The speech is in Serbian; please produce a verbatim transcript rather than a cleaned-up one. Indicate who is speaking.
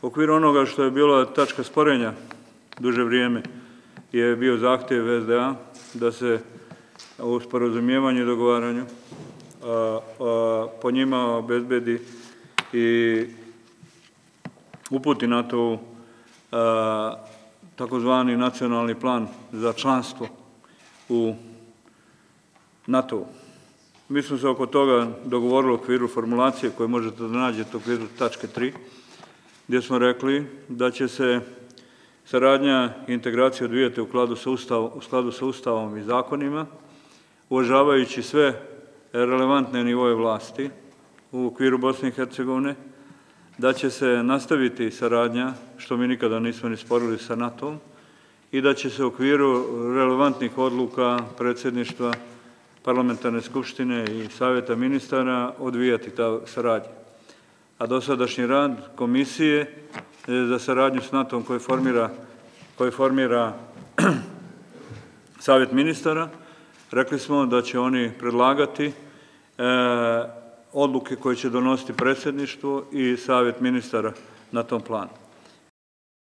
Speaker 1: U okviru onoga što je bila tačka sporenja duže vrijeme je bio zahtjev S D A da se u sporazumijevanju i dogovaranju po njima obezbedi i uputi NATO takozvani nacionalni plan za članstvo u NATO-u. Mi smo se oko toga dogovorili u okviru formulacije koje možete da nađete u okviru tačke tri, gdje smo rekli da će se saradnja i integracija odvijati u skladu sa Ustavom i zakonima, uvažavajući sve relevantne nivoje vlasti u okviru Bosne i Hercegovine, da će se nastaviti saradnja, što mi nikada nismo ni sporili sa NATO-om, i da će se u okviru relevantnih odluka predsjedništva Parlamentarne skupštine i Savjeta ministara odvijati ta saradnja. A dosadašnji rad Komisije za saradnju s NATO-om koji formira Savjet ministara, rekli smo da će oni predlagati odluke koje će donositi predsjedništvo i Savjet ministara na tom planu.